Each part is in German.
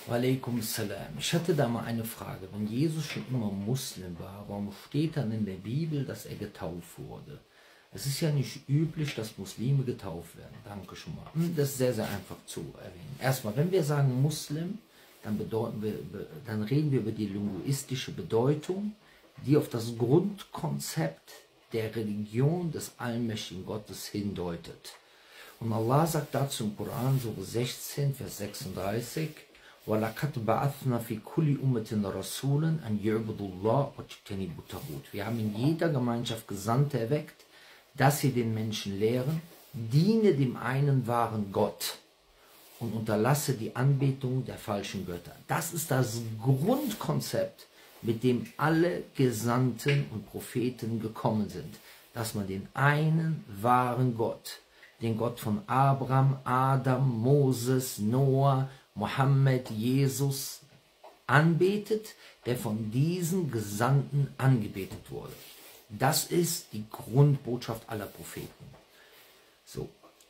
Walaikum salam. Ich hatte da mal eine Frage. Wenn Jesus schon immer Muslim war, warum steht dann in der Bibel, dass er getauft wurde? Es ist ja nicht üblich, dass Muslime getauft werden. Danke schon mal. Das ist sehr, sehr einfach zu erwähnen. Erstmal, wenn wir sagen Muslim, dann reden wir über die linguistische Bedeutung, die auf das Grundkonzept der Religion des allmächtigen Gottes hindeutet. Und Allah sagt dazu im Koran, Sure 16, Vers 36, وَلَقَدْ بَعَثْنَا فِي كُلِّ أُمَّةٍ رَسُولًا أَنْ يَعْبُدُوا اللَّهَ وَاجْتَنِبُوا الطَّاغُوتَ. Wir haben in jeder Gemeinschaft Gesandte erweckt, dass sie den Menschen lehren, diene dem einen wahren Gott und unterlasse die Anbetung der falschen Götter. Das ist das Grundkonzept, mit dem alle Gesandten und Propheten gekommen sind, dass man den einen wahren Gott, den Gott von Abraham, Adam, Moses, Noah, Mohammed, Jesus anbetet, der von diesen Gesandten angebetet wurde. Das ist die Grundbotschaft aller Propheten. So.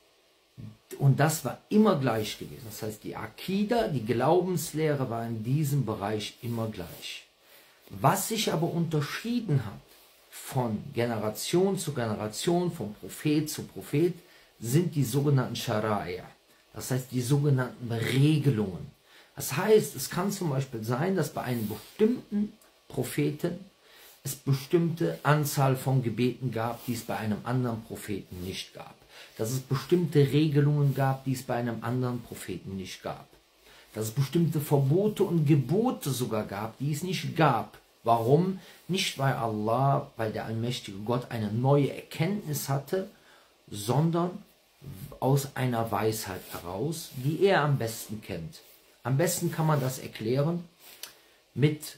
Und das war immer gleich gewesen. Das heißt, die Akida, die Glaubenslehre war in diesem Bereich immer gleich. Was sich aber unterschieden hat von Generation zu Generation, von Prophet zu Prophet, sind die sogenannten Scharia. Das heißt, die sogenannten Regelungen. Das heißt, es kann zum Beispiel sein, dass bei einem bestimmten Propheten es bestimmte Anzahl von Gebeten gab, die es bei einem anderen Propheten nicht gab. Dass es bestimmte Regelungen gab, die es bei einem anderen Propheten nicht gab. Dass es bestimmte Verbote und Gebote sogar gab, die es nicht gab. Warum? Nicht weil der allmächtige Gott eine neue Erkenntnis hatte, sondern aus einer Weisheit heraus, die er am besten kennt. Am besten kann man das erklären mit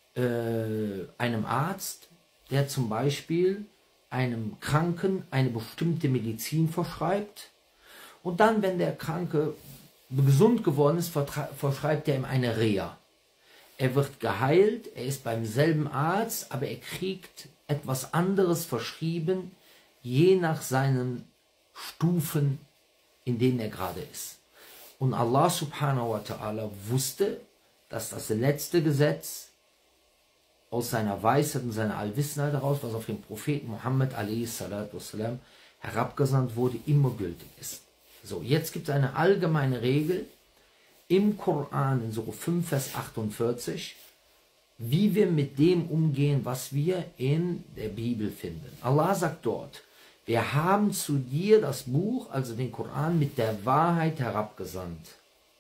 einem Arzt, der zum Beispiel einem Kranken eine bestimmte Medizin verschreibt und dann, wenn der Kranke gesund geworden ist, verschreibt er ihm eine Reha. Er wird geheilt, er ist beim selben Arzt, aber er kriegt etwas anderes verschrieben, je nach seinen Stufen, in denen er gerade ist. Und Allah subhanahu wa ta'ala wusste, dass das letzte Gesetz aus seiner Weisheit und seiner Allwissenheit heraus, was auf den Propheten Muhammad a.s. herabgesandt wurde, immer gültig ist. So, jetzt gibt es eine allgemeine Regel im Koran, in Sure 5, Vers 48, wie wir mit dem umgehen, was wir in der Bibel finden. Allah sagt dort, wir haben zu dir das Buch, also den Koran, mit der Wahrheit herabgesandt.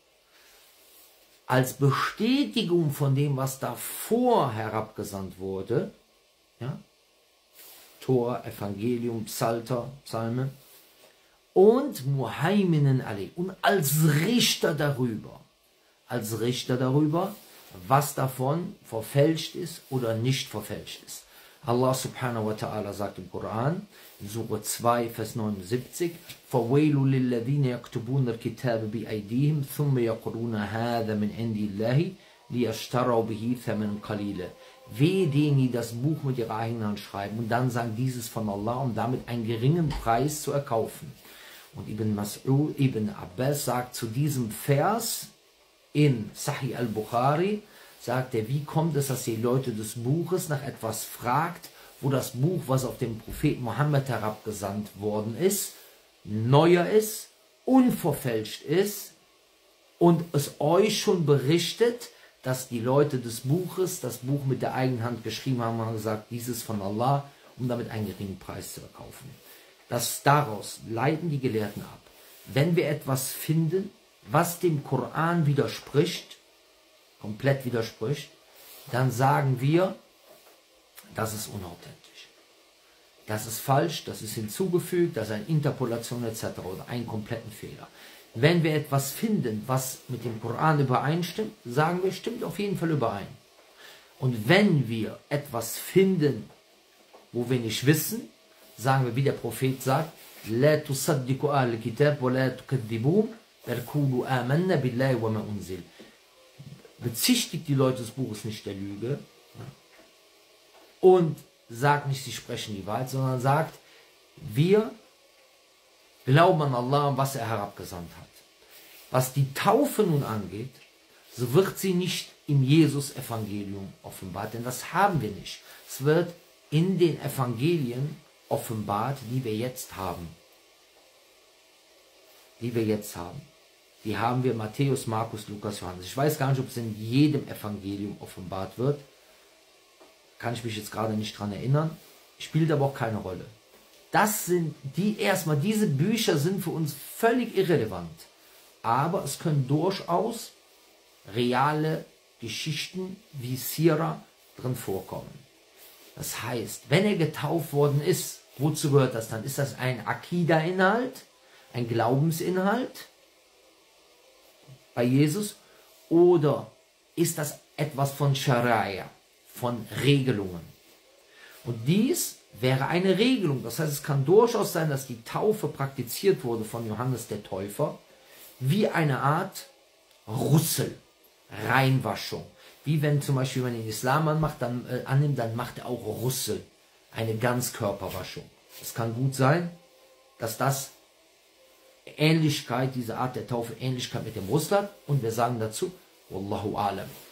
Als Bestätigung von dem, was davor herabgesandt wurde, ja, Tor, Evangelium, Psalter, Psalme, und Muhaiminan alay, und als Richter darüber, was davon verfälscht ist oder nicht verfälscht ist. Allah subhanahu wa ta'ala sagt im Koran, in Sure 2, Vers 79, فَوَيْلُ لِلَّذِينَ يَكْتُبُونَ الْكِتَابَ بِأَيْدِيهِمْ ثُمَّ يَقْرُونَ هَذَا مِنْ عِنْدِ اللَّهِ لِيَشْتَرَوْا بِهِ ثَمَنًا قَلِيلًا. Wehe denen, die das Buch mit ihrer eigenen Hand schreiben und dann sagen, dieses von Allah, um damit einen geringen Preis zu erkaufen. Und Ibn Abbas sagt zu diesem Vers in Sahih al-Bukhari, sagt er, wie kommt es, dass die Leute des Buches nach etwas fragt, wo das Buch, was auf den Propheten Mohammed herabgesandt worden ist, neuer ist, unverfälscht ist und es euch schon berichtet, dass die Leute des Buches das Buch mit der eigenen Hand geschrieben haben und gesagt, dieses von Allah, um damit einen geringen Preis zu erkaufen. Daraus leiten die Gelehrten ab. Wenn wir etwas finden, was dem Koran widerspricht, komplett widerspricht, dann sagen wir, das ist unauthentisch. Das ist falsch, das ist hinzugefügt, das ist eine Interpolation etc. oder einen kompletten Fehler. Wenn wir etwas finden, was mit dem Koran übereinstimmt, sagen wir, stimmt auf jeden Fall überein. Und wenn wir etwas finden, wo wir nicht wissen, sagen wir, wie der Prophet sagt, لا تصدقوا أهل الكتاب ولا تكذبوهم وقولوا آمنا بالله وما أنزل. Bezichtigt die Leute des Buches nicht der Lüge und sagt nicht, sie sprechen die Wahrheit, sondern sagt, wir glauben an Allah und was er herabgesandt hat. Was die Taufe nun angeht, so wird sie nicht im Jesus-Evangelium offenbart, denn das haben wir nicht. Es wird in den Evangelien offenbart, die wir jetzt haben. Die haben wir Matthäus, Markus, Lukas, Johannes. Ich weiß gar nicht, ob es in jedem Evangelium offenbart wird. Kann ich mich jetzt gerade nicht dran erinnern. Spielt aber auch keine Rolle. Das sind diese Bücher sind für uns völlig irrelevant. Aber es können durchaus reale Geschichten wie Sira drin vorkommen. Das heißt, wenn er getauft worden ist, wozu gehört das dann? Ist das ein Akida-Inhalt, ein Glaubensinhalt bei Jesus? Oder ist das etwas von Scharia, von Regelungen? Und dies wäre eine Regelung. Das heißt, es kann durchaus sein, dass die Taufe praktiziert wurde von Johannes der Täufer, wie eine Art Russel, Reinwaschung. Wie wenn zum Beispiel man den Islam annimmt, dann macht er auch Russel, eine Ganzkörperwaschung. Es kann gut sein, dass das Ähnlichkeit, diese Art der Taufe, Ähnlichkeit mit dem Russel hat. Und wir sagen dazu, Wallahu alam.